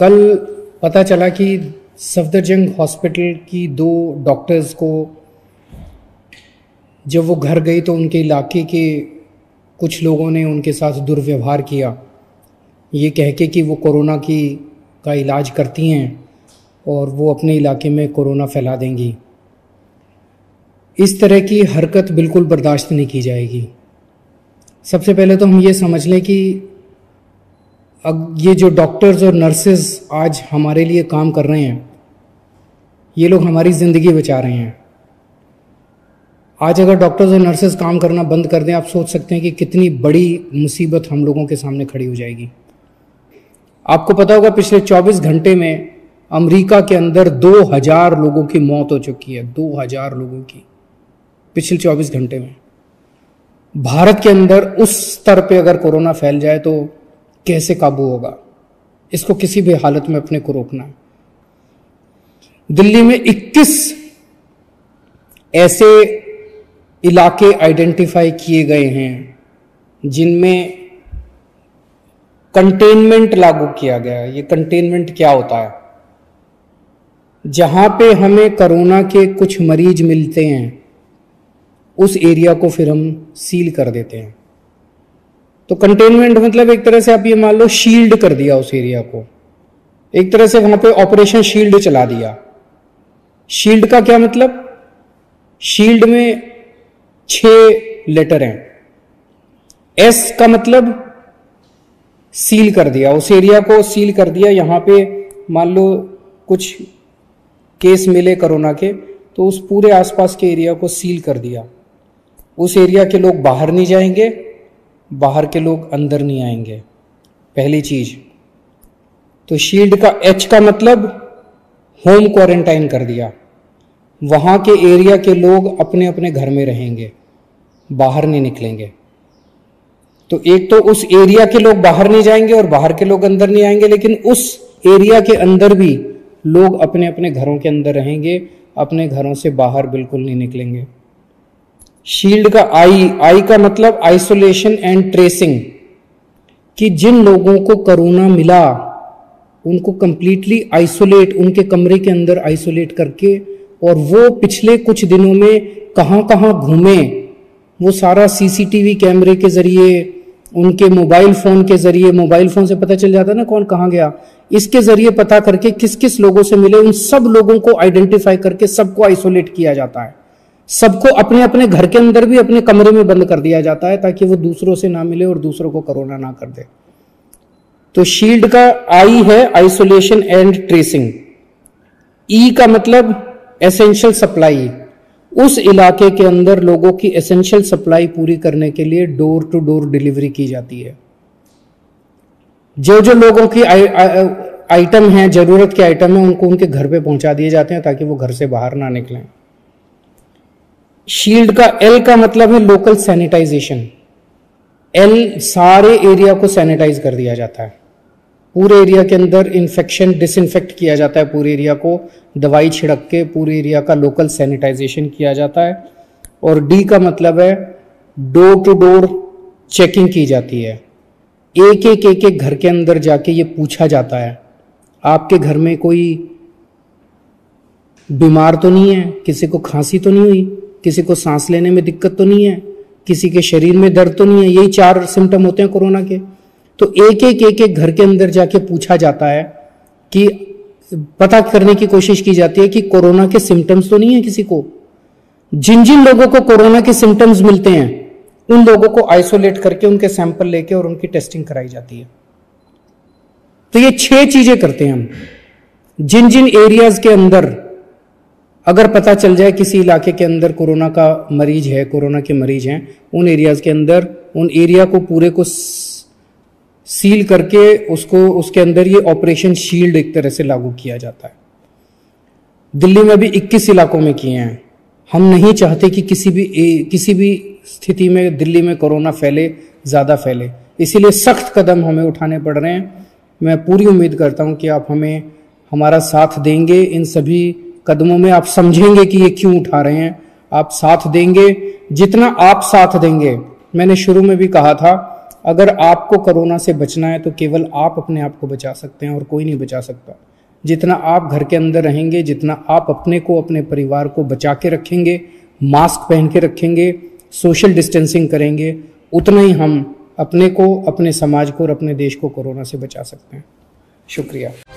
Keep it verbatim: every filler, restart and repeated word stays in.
कल पता चला कि सफदरजंग हॉस्पिटल की दो डॉक्टर्स को जब वो घर गई तो उनके इलाके के कुछ लोगों ने उनके साथ दुर्व्यवहार किया, ये कह के कि वो कोरोना की का इलाज करती हैं और वो अपने इलाके में कोरोना फैला देंगी। इस तरह की हरकत बिल्कुल बर्दाश्त नहीं की जाएगी। सबसे पहले तो हम ये समझ लें कि अब ये जो डॉक्टर्स और नर्सेज आज हमारे लिए काम कर रहे हैं, ये लोग हमारी ज़िंदगी बचा रहे हैं। आज अगर डॉक्टर्स और नर्सेज काम करना बंद कर दें, आप सोच सकते हैं कि कितनी बड़ी मुसीबत हम लोगों के सामने खड़ी हो जाएगी। आपको पता होगा पिछले चौबीस घंटे में अमेरिका के अंदर दो हज़ार लोगों की मौत हो चुकी है। दो हज़ार लोगों की पिछले चौबीस घंटे में। भारत के अंदर उस स्तर पे अगर कोरोना फैल जाए तो कैसे काबू होगा? इसको किसी भी हालत में अपने को रोकना है। दिल्ली में इक्कीस ऐसे इलाके आइडेंटिफाई किए गए हैं जिनमें कंटेनमेंट लागू किया गया है। ये कंटेनमेंट क्या होता है? जहां पे हमें कोरोना के कुछ मरीज मिलते हैं उस एरिया को फिर हम सील कर देते हैं। तो कंटेनमेंट मतलब एक तरह से आप ये मान लो शील्ड कर दिया उस एरिया को, एक तरह से वहां पे ऑपरेशन शील्ड चला दिया। शील्ड का क्या मतलब? शील्ड में छह लेटर हैं। एस का मतलब सील कर दिया, उस एरिया को सील कर दिया। यहां पे मान लो कुछ केस मिले कोरोना के तो उस पूरे आसपास के एरिया को सील कर दिया। उस एरिया के लोग बाहर नहीं जाएंगे, बाहर के लोग अंदर नहीं आएंगे, पहली चीज। तो शील्ड का एच का मतलब होम क्वारंटाइन कर दिया। वहां के एरिया के लोग अपने अपने घर में रहेंगे, बाहर नहीं निकलेंगे। तो एक तो उस एरिया के लोग बाहर नहीं जाएंगे और बाहर के लोग अंदर नहीं आएंगे, लेकिन उस एरिया के अंदर भी लोग अपने अपने घरों के अंदर रहेंगे, अपने घरों से बाहर बिल्कुल नहीं निकलेंगे। शील्ड का आई, आई का मतलब आइसोलेशन एंड ट्रेसिंग, कि जिन लोगों को कोरोना मिला उनको कंप्लीटली आइसोलेट, उनके कमरे के अंदर आइसोलेट करके, और वो पिछले कुछ दिनों में कहां कहां घूमे वो सारा सीसीटीवी कैमरे के जरिए, उनके मोबाइल फोन के जरिए, मोबाइल फोन से पता चल जाता है ना कौन कहां गया, इसके जरिए पता करके किस किस लोगों से मिले, उन सब लोगों को आइडेंटिफाई करके सबको आइसोलेट किया जाता है। सबको अपने अपने घर के अंदर भी अपने कमरे में बंद कर दिया जाता है ताकि वो दूसरों से ना मिले और दूसरों को कोरोना ना कर दे। तो शील्ड का आई है आइसोलेशन एंड ट्रेसिंग। ई का मतलब एसेंशियल सप्लाई, उस इलाके के अंदर लोगों की एसेंशियल सप्लाई पूरी करने के लिए डोर टू डोर डिलीवरी की जाती है। जो जो लोगों की आई, आई, आइटम हैं, जरूरत के आइटम हैं, उनको उनके घर पे पहुंचा दिए जाते हैं ताकि वो घर से बाहर ना निकलें। शील्ड का एल का मतलब है लोकल सैनिटाइजेशन। एल सारे एरिया को सैनिटाइज कर दिया जाता है, पूरे एरिया के अंदर इन्फेक्शन डिसइंफेक्ट किया जाता है, पूरे एरिया को दवाई छिड़क के पूरे एरिया का लोकल सैनिटाइजेशन किया जाता है। और डी का मतलब है डोर टू डोर चेकिंग की जाती है। एक एक एक एक घर के अंदर जाके ये पूछा जाता है आपके घर में कोई बीमार तो नहीं है, किसी को खांसी तो नहीं हुई, किसी को सांस लेने में दिक्कत तो नहीं है, किसी के शरीर में दर्द तो नहीं है। यही चार सिम्टम होते हैं कोरोना के। तो एक एक एक एक घर के अंदर जाके पूछा जाता है कि पता करने की कोशिश की जाती है कि कोरोना के सिम्टम्स तो नहीं है किसी को। जिन जिन लोगों को कोरोना के सिम्टम्स मिलते हैं उन लोगों को आइसोलेट करके उनके सैंपल लेके और उनकी टेस्टिंग कराई जाती है। तो ये छह चीजें करते हैं हम। जिन जिन एरियाज के अंदर अगर पता चल जाए किसी इलाके के अंदर कोरोना का मरीज है, कोरोना के मरीज हैं, उन एरियाज के अंदर उन एरिया को पूरे को सील करके उसको उसके अंदर ये ऑपरेशन शील्ड एक तरह से लागू किया जाता है। दिल्ली में भी इक्कीस इलाकों में किए हैं। हम नहीं चाहते कि किसी भी किसी भी स्थिति में दिल्ली में कोरोना फैले, ज्यादा फैले, इसीलिए सख्त कदम हमें उठाने पड़ रहे हैं। मैं पूरी उम्मीद करता हूं कि आप हमें हमारा साथ देंगे इन सभी कदमों में। आप समझेंगे कि ये क्यों उठा रहे हैं, आप साथ देंगे। जितना आप साथ देंगे, मैंने शुरू में भी कहा था अगर आपको कोरोना से बचना है तो केवल आप अपने आप को बचा सकते हैं और कोई नहीं बचा सकता। जितना आप घर के अंदर रहेंगे, जितना आप अपने को, अपने परिवार को बचा के रखेंगे, मास्क पहन के रखेंगे, सोशल डिस्टेंसिंग करेंगे, उतना ही हम अपने को, अपने समाज को और अपने देश को कोरोना से बचा सकते हैं। शुक्रिया।